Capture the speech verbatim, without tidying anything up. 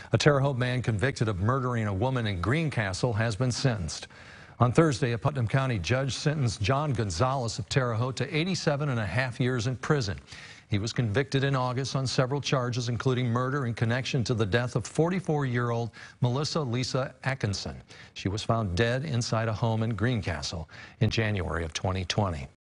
A Terre Haute man convicted of murdering a woman in Greencastle has been sentenced. On Thursday, a Putnam County judge sentenced John Gonzalez of Terre Haute to eighty-seven and a half years in prison. He was convicted in August on several charges, including murder in connection to the death of forty-four-year-old Melissa Lisa Atkinson. She was found dead inside a home in Greencastle in January of twenty twenty.